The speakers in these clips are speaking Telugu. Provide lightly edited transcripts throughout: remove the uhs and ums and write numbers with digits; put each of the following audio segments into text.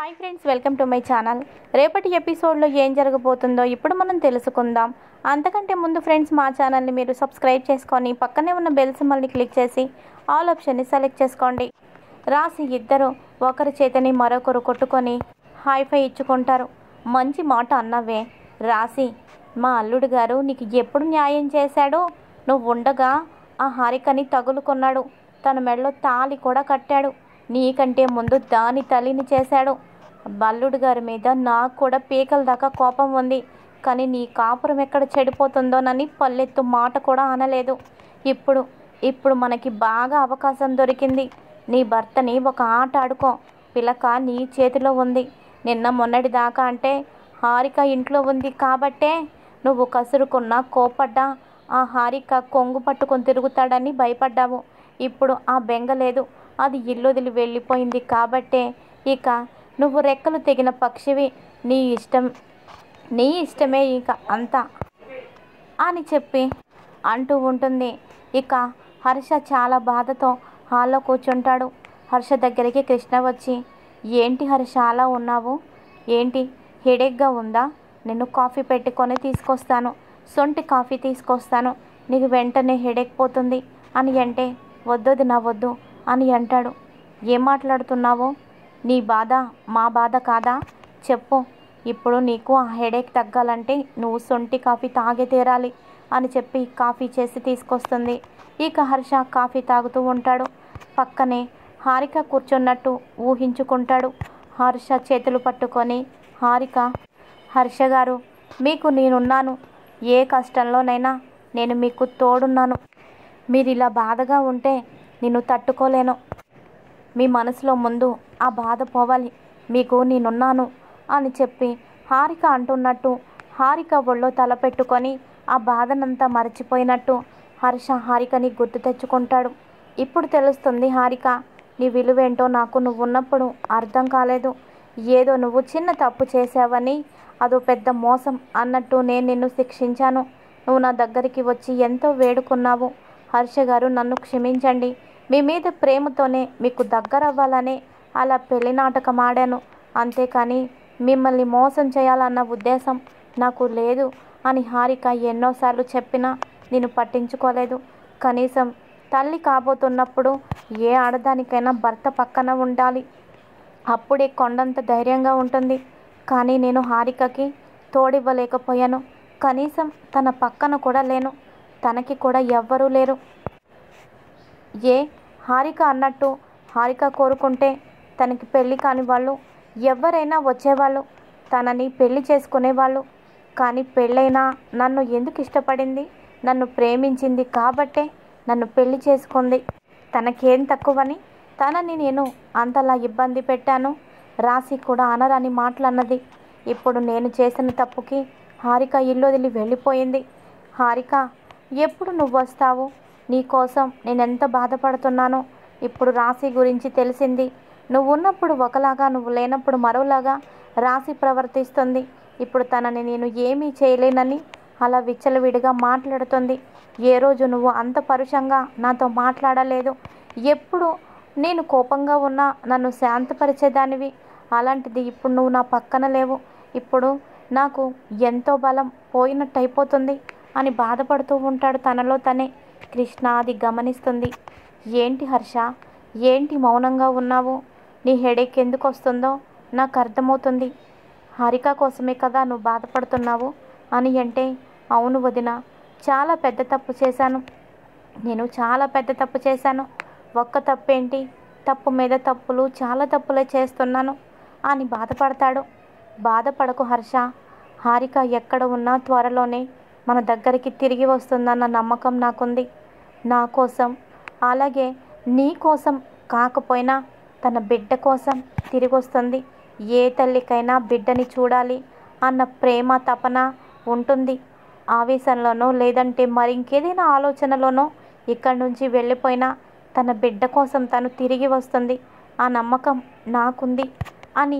Hi friends, welcome to my channel. రేపటి ఎపిసోడ్లో ఏం జరగబోతుందో ఇప్పుడు మనం తెలుసుకుందాం. అంతకంటే ముందు ఫ్రెండ్స్, మా ఛానల్ని మీరు సబ్స్క్రైబ్ చేసుకొని పక్కనే ఉన్న బెల్ సింబల్ని క్లిక్ చేసి ఆల్ ఆప్షన్ని సెలెక్ట్ చేసుకోండి. రాసి ఇద్దరు ఒకరి చేతిని మరొకరు కొట్టుకొని హైఫై ఇచ్చుకుంటారు. మంచి మాట అన్నవే రాసి, మా అల్లుడు గారు నీకు ఎప్పుడు న్యాయం చేశాడో? నువ్వు ఉండగా ఆ హారికని తగులుకున్నాడు, తన మెడలో తాళి కూడా కట్టాడు. నీకంటే ముందు దాని తల్లిని చేశాడు. అల్లుడు గారి మీద నాకు కూడా పీకల దాకా కోపం ఉంది, కానీ నీ కాపురం ఎక్కడ చెడిపోతుందోనని పల్లెత్తు మాట కూడా అనలేదు. ఇప్పుడు మనకి బాగా అవకాశం దొరికింది. నీ భర్తని ఒక ఆట ఆడుకో. పిలక నీ చేతిలో ఉంది. నిన్న మొన్నటి దాకా అంటే హారిక ఇంట్లో ఉంది కాబట్టే నువ్వు కసురుకున్నా, కోపడ్డా ఆ హారిక కొంగు పట్టుకొని తిరుగుతాడని భయపడ్డావు. ఇప్పుడు ఆ బెంగ లేదు. అది ఇల్లుదిలి వెళ్ళిపోయింది కాబట్టే ఇక నువ్వు రెక్కలు తెగిన పక్షివి. నీ ఇష్టమే ఇక అంతా అని చెప్పి అంటూ ఉంటుంది. ఇక హర్ష చాలా బాధతో హాల్లో కూర్చుంటాడు. హర్ష దగ్గరికి కృష్ణ వచ్చి, ఏంటి హర్ష అలా ఉన్నావు? ఏంటి హెడేక్గా ఉందా? నేను కాఫీ పెట్టుకొని తీసుకొస్తాను, సొంటి కాఫీ తీసుకొస్తాను, నీకు వెంటనే హెడేక్ పోతుంది అని అంటే, వద్దొద్దు నా వద్దు అని అంటాడు. ఏం మాట్లాడుతున్నావు? నీ బాధ మా బాధ కాదా? చెప్పు. ఇప్పుడు నీకు ఆ హెడేక్ తగ్గాలంటే నువ్వు సొంటి కాఫీ తాగే తీరాలి అని చెప్పి కాఫీ చేసి తీసుకొస్తుంది. ఇక హర్ష కాఫీ తాగుతూ ఉంటాడు. పక్కనే హారిక కూర్చున్నట్టు ఊహించుకుంటాడు. హర్ష చేతులు పట్టుకొని, హారిక, హర్ష గారు మీకు నేనున్నాను. ఏ కష్టంలోనైనా నేను మీకు తోడున్నాను. మీరు ఇలా బాధగా ఉంటే నేను తట్టుకోలేను. మీ మనసులో ముందు ఆ బాధ పోవాలి. మీకు నేనున్నాను అని చెప్పి హారిక అంటున్నట్టు హారిక ఒళ్ళో తల పెట్టుకొని ఆ బాధనంతా మరచిపోయినట్టు హర్ష హారికని గుర్తు తెచ్చుకుంటాడు. ఇప్పుడు తెలుస్తుంది హారిక, నీ విలువేంటో నాకు నువ్వున్నప్పుడు అర్థం కాలేదు. ఏదో నువ్వు చిన్న తప్పు చేసావని, అదో పెద్ద మోసం అన్నట్టు నేను నిన్ను శిక్షించాను. నువ్వు నా దగ్గరికి వచ్చి ఎంతో వేడుకున్నావు. హర్ష గారు నన్ను క్షమించండి. మీ మీద ప్రేమతోనే మీకు దగ్గరవ్వాలనే అలా పెళ్లి నాటకం ఆడాను. అంతేకాని మిమ్మల్ని మోసం చేయాలన్న ఉద్దేశం నాకు లేదు అని హారిక ఎన్నోసార్లు చెప్పినా నేను పట్టించుకోలేదు. కనీసం తల్లి కాబోతున్నప్పుడు ఏ ఆడదానికైనా భర్త పక్కన ఉండాలి. అప్పుడే కొండంత ధైర్యంగా ఉంటుంది. కానీ నేను హారికకి తోడివ్వలేకపోయాను. కనీసం తన పక్కన కూడా లేను. తనకి కూడా ఎవ్వరూ లేరు. హారిక అన్నట్టు హారిక కోరుకుంటే తనకి పెళ్ళి కాని వాళ్ళు ఎవరైనా వచ్చేవాళ్ళు, తనని పెళ్లి చేసుకునేవాళ్ళు. కానీ పెళ్ళైనా నన్ను ఎందుకు ఇష్టపడింది? నన్ను ప్రేమించింది కాబట్టే నన్ను పెళ్లి చేసుకుంది. తనకేం తక్కువని తనని నేను అంతలా ఇబ్బంది పెట్టాను. రాసి కూడా అనరాని మాటలన్నది. ఇప్పుడు నేను చేసిన తప్పుకి హారిక ఇల్లు వదిలి వెళ్ళిపోయింది. హారిక, ఎప్పుడు నువ్వు వస్తావు? నీకోసం నేనెంత బాధపడుతున్నానో ఇప్పుడు రాశి గురించి తెలిసింది. నువ్వు ఉన్నప్పుడు ఒకలాగా, నువ్వు లేనప్పుడు మరోలాగా రాశి ప్రవర్తిస్తుంది. ఇప్పుడు తనని నేను ఏమీ చేయలేనని అలా విచ్చలవిడిగా మాట్లాడుతుంది. ఏ రోజు నువ్వు అంత పరుషంగా నాతో మాట్లాడలేదు. ఎప్పుడు నేను కోపంగా ఉన్నా నన్ను శాంతపరిచేదానివి. అలాంటిది ఇప్పుడు నువ్వు నా పక్కన లేవు. ఇప్పుడు నాకు ఎంతో బలం పోయినట్టు అయిపోతుంది అని బాధపడుతూ ఉంటాడు తనలో తనే. కృష్ణ అది గమనిస్తుంది. ఏంటి హర్ష, ఏంటి మౌనంగా ఉన్నావు? నీ హెడేక్ ఎందుకు వస్తుందో నాకు అర్థమవుతుంది. హారిక కోసమే కదా నువ్వు బాధపడుతున్నావు అని అంటే, అవును వదిన, చాలా పెద్ద తప్పు చేశాను. నేను చాలా పెద్ద తప్పు చేశాను. ఒక్క తప్పేంటి, తప్పు మీద తప్పులు, చాలా తప్పులే చేస్తున్నాను అని బాధపడతాడు. బాధపడకు హర్ష. హారిక ఎక్కడ ఉన్నా త్వరలోనే మన దగ్గరికి తిరిగి వస్తుందన్న నమ్మకం నాకుంది. నా కోసం, అలాగే నీ కోసం కాకపోయినా తన బిడ్డ కోసం తిరిగి వస్తుంది. ఏ తల్లికైనా బిడ్డని చూడాలి అన్న ప్రేమ, తపన ఉంటుంది. ఆవేశంలోనో లేదంటే మరింకేదైనా ఆలోచనలోనో ఇక్కడి నుంచి వెళ్ళిపోయినా తన బిడ్డ కోసం తను తిరిగి వస్తుంది. ఆ నమ్మకం నాకుంది అని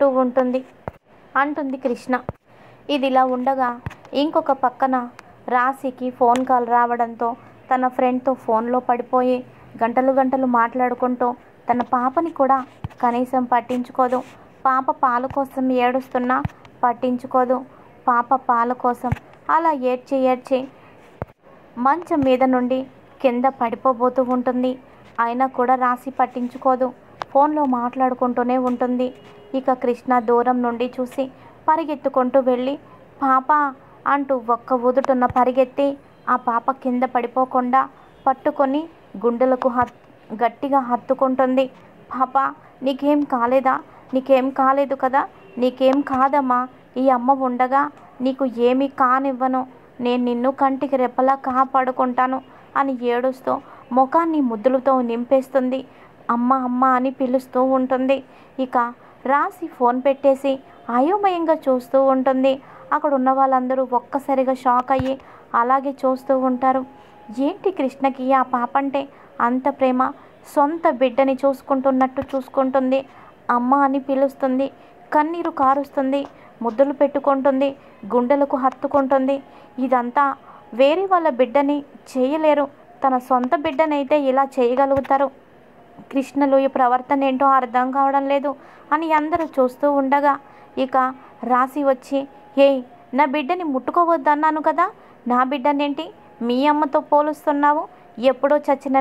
అంటుంది కృష్ణ. ఇదిలా ఉండగా ఇంకొక పక్కన రాశికి ఫోన్ కాల్ రావడంతో తన ఫ్రెండ్తో ఫోన్లో పడిపోయి గంటలు మాట్లాడుకుంటూ తన పాపని కూడా కనీసం పట్టించుకోదు. పాప పాల కోసం ఏడుస్తున్నా పట్టించుకోదు. పాప పాల కోసం అలా ఏడ్చి ఏడ్చి మంచం మీద నుండి కింద పడిపోబోతూ ఉంటుంది. అయినా కూడా రాశి పట్టించుకోదు. ఫోన్లో మాట్లాడుకుంటూనే ఉంటుంది. ఇక కృష్ణ దూరం నుండి చూసి పరిగెత్తుకుంటూ వెళ్ళి పాప అంటూ ఒక్క ఊదుటున్న పరిగెత్తి ఆ పాప కింద పడిపోకుండా పట్టుకొని గుండెలకు గట్టిగా హత్తుకుంటుంది. పాప నీకేం కాలేదా? నీకేం కాలేదు కదా? నీకేం కాదమ్మా, ఈ అమ్మ ఉండగా నీకు ఏమీ కానివ్వను, నేను నిన్ను కంటికి రెప్పలా కాపాడుకుంటాను అని ఏడుస్తూ ముఖాన్ని ముద్దులతో నింపేస్తుంది. అమ్మ అమ్మ అని పిలుస్తూ ఉంటుంది. ఇక రాసి ఫోన్ పెట్టేసి అయోమయంగా చూస్తూ ఉంటుంది. అక్కడ ఉన్న వాళ్ళందరూ ఒక్కసారిగా షాక్ అయ్యి అలాగే చూస్తూ ఉంటారు. ఏంటి కృష్ణకి ఆ పాప అంటే అంత ప్రేమ? సొంత బిడ్డని చూసుకుంటున్నట్టు చూసుకుంటుంది. అమ్మ అని పిలుస్తుంది, కన్నీరు కారుస్తుంది, ముద్దులు పెట్టుకుంటుంది, గుండెలకు హత్తుకుంటుంది. ఇదంతా వేరే వాళ్ళ బిడ్డని చేయలేరు, తన సొంత బిడ్డనైతే ఇలా చేయగలుగుతారు. కృష్ణలో ఈ ప్రవర్తన ఏంటో అర్థం కావడం లేదు అని అందరూ చూస్తూ ఉండగా ఇక రాసి వచ్చి, ఏయ్ నా బిడ్డని ముట్టుకోవద్దన్నాను కదా, నా బిడ్డనేంటి మీ అమ్మతో పోలుస్తున్నావు? ఎప్పుడో చచ్చిన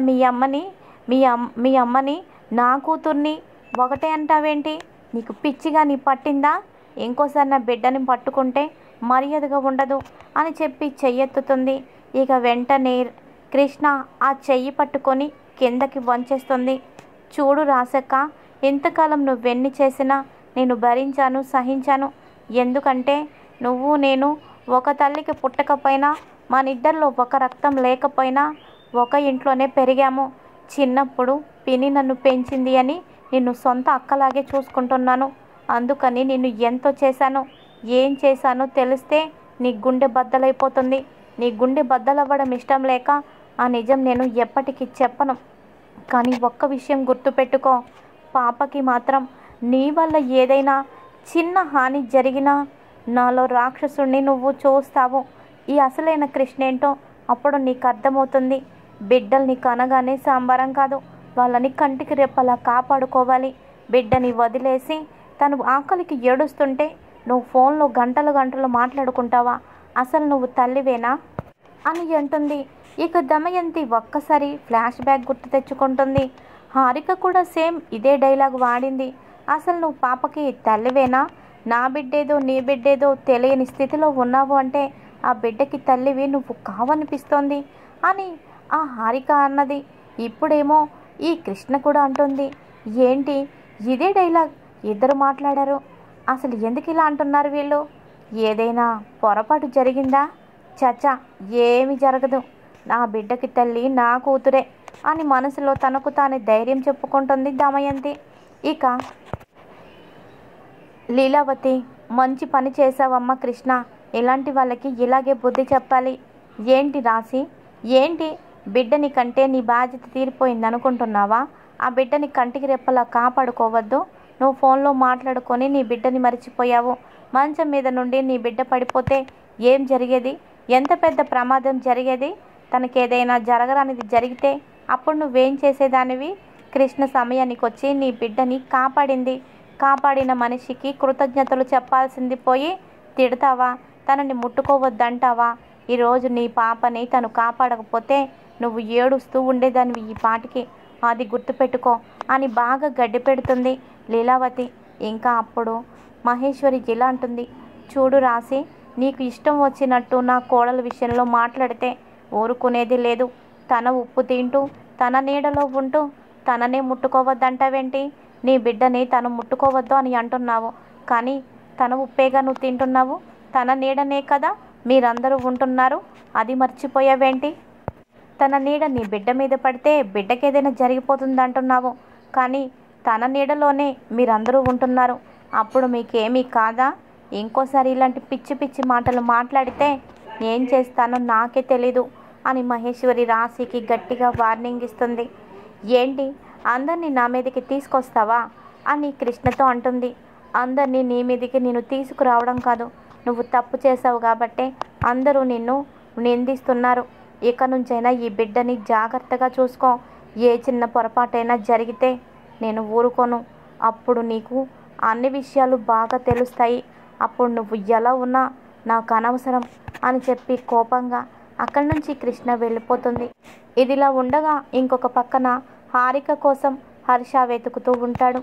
మీ అమ్మని నా కూతుర్ని ఒకటే అంటావేంటి? నీకు పిచ్చిగా నీ పట్టిందా? ఇంకోసారి నా బిడ్డని పట్టుకుంటే మర్యాదగా ఉండదు అని చెప్పి చెయ్యెత్తుతుంది. ఇక వెంటనే కృష్ణ ఆ చెయ్యి పట్టుకొని కిందకి వంచేస్తుంది. చూడు రాసక్క, ఇంతకాలం నువ్వెన్ని చేసినా నేను భరించాను, సహించాను. ఎందుకంటే నువ్వు నేను ఒక తల్లికి పుట్టకపోయినా, మనిద్దరిలో ఒక రక్తం లేకపోయినా ఒక ఇంట్లోనే పెరిగాము. చిన్నప్పుడు పిని నన్ను పెంచింది అని నిన్ను సొంత అక్కలాగే చూసుకుంటున్నాను. అందుకని నిన్ను ఎంతో చేశాను. ఏం చేశానో తెలిస్తే నీ గుండె బద్దలైపోతుంది. నీ గుండె బద్దలవ్వడం ఇష్టం లేక ఆ నిజం నేను ఎప్పటికీ చెప్పను. కానీ ఒక్క విషయం గుర్తుపెట్టుకో, పాపకి మాత్రం నీ వల్ల ఏదైనా చిన్న హాని జరిగినా నాలో రాక్షసుడిని నువ్వు చూస్తావు. ఈ అసలైన కృష్ణ ఏంటో అప్పుడు నీకు అర్థమవుతుంది. బిడ్డల్ని కనగానే సంబరం కాదు, వాళ్ళని కంటికి రెప్పలా కాపాడుకోవాలి. బిడ్డని వదిలేసి తను ఆకలికి ఏడుస్తుంటే నువ్వు ఫోన్లో గంటలు గంటలు మాట్లాడుకుంటావా? అసలు నువ్వు తల్లివేనా అని అంటుంది. ఇక దమయంతి ఒక్కసారి ఫ్లాష్ బ్యాక్ గుర్తు తెచ్చుకుంటుంది. హారిక కూడా సేమ్ ఇదే డైలాగ్ వాడింది. అసలు నువ్వు పాపకి తల్లివేనా? నా బిడ్డేదో నీ బిడ్డేదో తెలియని స్థితిలో ఉన్నావు అంటే ఆ బిడ్డకి తల్లివి నువ్వు కావనిపిస్తోంది అని ఆ హారిక అన్నది. ఇప్పుడేమో ఈ కృష్ణ కూడా అంటుంది, ఏంటి ఇదే డైలాగ్ ఇద్దరు మాట్లాడారు? అసలు ఎందుకు ఇలా అంటున్నారు వీళ్ళు? ఏదైనా పొరపాటు జరిగిందా? చచ్చా, ఏమి జరగదు, నా బిడ్డకి తల్లి నా కూతురే అని మనసులో తనకు తానే ధైర్యం చెప్పుకుంటుంది దమయంతి. ఇక లీలావతి, మంచి పని చేసావమ్మ కృష్ణ, ఇలాంటి వాళ్ళకి ఇలాగే బుద్ధి చెప్పాలి. ఏంటి రాసి, ఏంటి బిడ్డని కంటే నీ బాధ్యత తీరిపోయింది అనుకుంటున్నావా? ఆ బిడ్డని కంటికి రెప్పలా కాపాడుకోవద్దు? నువ్వు ఫోన్లో మాట్లాడుకొని నీ బిడ్డని మర్చిపోయావు. మంచం మీద నుండి నీ బిడ్డ పడిపోతే ఏం జరిగేది? ఎంత పెద్ద ప్రమాదం జరిగేది? తనకేదైనా జరగరానిది జరిగితే అప్పుడు నువ్వేం చేసేదానివి? కృష్ణ సమయానికి వచ్చి నీ బిడ్డని కాపాడింది. కాపాడిన మనిషికి కృతజ్ఞతలు చెప్పాల్సింది పోయి తిడతావా? తనని ముట్టుకోవద్దంటావా? ఈరోజు నీ పాపని తను కాపాడకపోతే నువ్వు ఏడుస్తూ ఉండేదానివి ఈ పాటికి, అది గుర్తుపెట్టుకో అని బాగా గడ్డి పెడుతుంది లీలావతి. ఇంకా అప్పుడు మహేశ్వరి ఇలా అంటుంది, చూడు రాసి, నీకు ఇష్టం వచ్చినట్టు నా కోడల విషయంలో మాట్లాడితే ఊరుకునేది లేదు. తన ఉప్పు తింటూ తన నీడలో ఉంటూ తననే ముట్టుకోవద్దంటావేంటి? నీ బిడ్డని తను ముట్టుకోవద్దు అని అంటున్నావు, కానీ తన ఉప్పేగా నువ్వు తింటున్నావు. తన నీడనే కదా మీరందరూ ఉంటున్నారు, అది మర్చిపోయావేంటి? తన నీడ నీ బిడ్డ మీద పడితే బిడ్డకేదైనా జరిగిపోతుంది అంటున్నావు, కానీ తన నీడలోనే మీరందరూ ఉంటున్నారు. అప్పుడు మీకేమీ కాదా? ఇంకోసారి ఇలాంటి పిచ్చి పిచ్చి మాటలు మాట్లాడితే ఏం చేస్తానో నాకే తెలీదు అని మహేశ్వరి రాశికి గట్టిగా వార్నింగ్ ఇస్తుంది. ఏంటి అందరినీ నా మీదకి తీసుకొస్తావా అని కృష్ణతో అంటుంది. అందరినీ నీ మీదకి నేను తీసుకురావడం కాదు, నువ్వు తప్పు చేసావు కాబట్టే అందరూ నిన్ను నిందిస్తున్నారు. ఇక నుంచైనా ఈ బిడ్డని జాగ్రత్తగా చూసుకో. ఏ చిన్న పొరపాటైనా జరిగితే నేను ఊరుకోను. అప్పుడు నీకు అన్ని విషయాలు బాగా తెలుస్తాయి. అప్పుడు నువ్వు ఎలా ఉన్నా నాకు అనవసరం అని చెప్పి కోపంగా అక్కడి నుంచి కృష్ణ వెళ్ళిపోతుంది. ఇదిలా ఉండగా ఇంకొక పక్కన హారిక కోసం హర్ష వెతుకుతూ ఉంటాడు.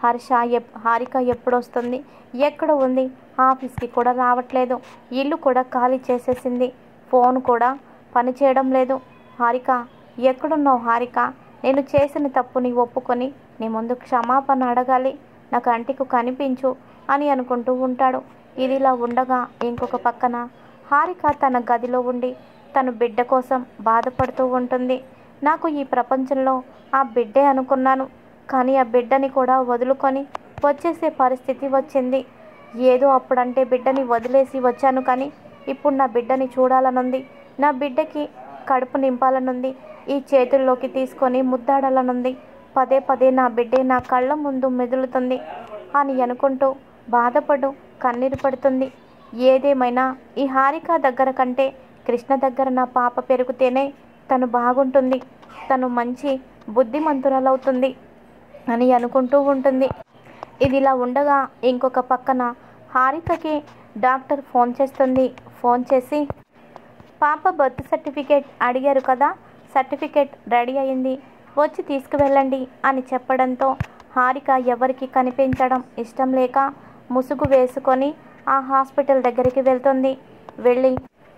హారిక ఎప్పుడొస్తుంది, ఎక్కడ ఉంది, ఆఫీస్కి కూడా రావట్లేదు, ఇల్లు కూడా ఖాళీ చేసేసింది, ఫోన్ కూడా పనిచేయడం లేదు. హారిక ఎక్కడున్నావు హారిక? నేను చేసిన తప్పుని ఒప్పుకొని నీ ముందు క్షమాపణ అడగాలి, నా కంటికి కనిపించు అని అనుకుంటూ ఉంటాడు. ఇదిలా ఉండగా ఇంకొక పక్కన హారిక తన గదిలో ఉండి తన బిడ్డ కోసం బాధపడుతూ ఉంటుంది. నాకు ఈ ప్రపంచంలో ఆ బిడ్డే అనుకున్నాను, కానీ ఆ బిడ్డని కూడా వదులుకొని వచ్చేసే పరిస్థితి వచ్చింది. ఏదో అప్పుడంటే బిడ్డని వదిలేసి వచ్చాను, కానీ ఇప్పుడు నా బిడ్డని చూడాలనుంది, నా బిడ్డకి కడుపు నింపాలనుంది, ఈ చేతుల్లోకి తీసుకొని ముద్దాడాలనుంది, పదే పదే నా బిడ్డే నా కళ్ళ ముందు మెదులుతుంది అని అనుకుంటూ బాధపడు కన్నీరు పడుతుంది. ఏదేమైనా ఈ హారిక దగ్గర కంటే కృష్ణ దగ్గర నా పాప పెరిగితేనే తను బాగుంటుంది, తను మంచి బుద్ధిమంతురాలవుతుంది అని అనుకుంటూ ఉంటుంది. ఇదిలా ఉండగా ఇంకొక పక్కన హారికకి డాక్టర్ ఫోన్ చేస్తుంది. ఫోన్ చేసి పాప బర్త్ సర్టిఫికేట్ అడిగారు కదా, సర్టిఫికేట్ రెడీ అయింది, వచ్చి తీసుకువెళ్ళండి అని చెప్పడంతో హారిక ఎవరికి కనిపించడం ఇష్టం లేక ముసుగు వేసుకొని ఆ హాస్పిటల్ దగ్గరికి వెళ్తుంది. వెళ్ళి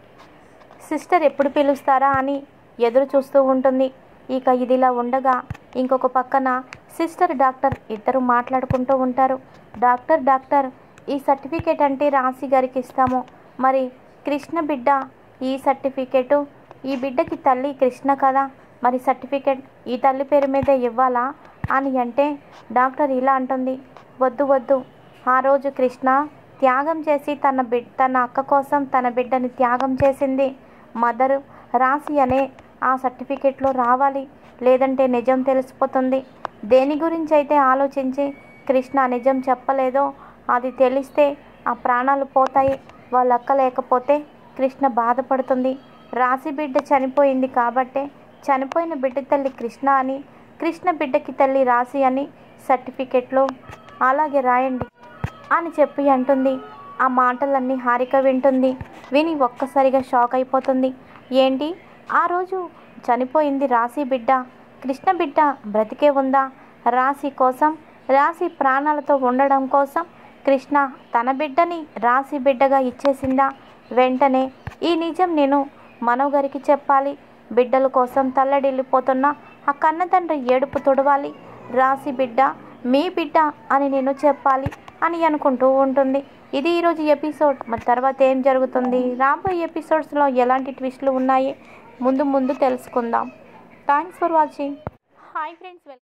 సిస్టర్ ఎప్పుడు పిలుస్తారా అని ఎదురు చూస్తూ ఉంటుంది. ఇక ఇదిలా ఉండగా ఇంకొక పక్కన సిస్టర్ డాక్టర్ ఇద్దరు మాట్లాడుకుంటూ ఉంటారు. డాక్టర్ ఈ సర్టిఫికేట్ అంటే రాశి గారికి ఇస్తాము, మరి కృష్ణ బిడ్డ ఈ సర్టిఫికేటు, ఈ బిడ్డకి తల్లి కృష్ణ కదా, మరి సర్టిఫికేట్ ఈ తల్లి పేరు మీద ఇవ్వాలా అని అంటే డాక్టర్ ఇలా అంటుంది, వద్దు, ఆ రోజు కృష్ణ త్యాగం చేసి తన అక్క కోసం తన బిడ్డని త్యాగం చేసింది. మదర్ రాశి అనే ఆ సర్టిఫికేట్లో రావాలి, లేదంటే నిజం తెలిసిపోతుంది. దేని గురించి అయితే ఆలోచించి కృష్ణ నిజం చెప్పలేదో అది తెలిస్తే ఆ ప్రాణాలు పోతాయి. వాళ్ళ అక్క లేకపోతే కృష్ణ బాధపడుతుంది. రాశి బిడ్డ చనిపోయింది కాబట్టే చనిపోయిన బిడ్డ తల్లి కృష్ణ అని, కృష్ణ బిడ్డకి తల్లి రాశి అని సర్టిఫికేట్లో అలాగే రాయండి అని చెప్పి అంటుంది. ఆ మాటలన్నీ హారిక వింటుంది. విని ఒక్కసారిగా షాక్ అయిపోతుంది. ఏంటి, ఆ రోజు చనిపోయింది రాశి బిడ్డ, కృష్ణ బిడ్డ బ్రతికే ఉందా? రాశి కోసం, రాశి ప్రాణాలతో ఉండడం కోసం కృష్ణ తన బిడ్డని రాశి బిడ్డగా ఇచ్చేసిందా? వెంటనే ఈ నిజం నేను మనవ్ గారికి చెప్పాలి, బిడ్డల కోసం తల్లడిల్లిపోతున్న ఆ కన్నతండ్రి ఏడుపు తొడవాలి, రాశి బిడ్డ మీ బిడ్డ అని నేను చెప్పాలి అని అనుకుంటూ ఉంటుంది. ఇది ఈరోజు ఎపిసోడ్. మరి తర్వాత ఏం జరుగుతుంది, రాబోయే ఎపిసోడ్స్లో ఎలాంటి ట్విస్టులు ఉన్నాయి ముందు తెలుసుకుందాం. Thanks for watching. Hi friends.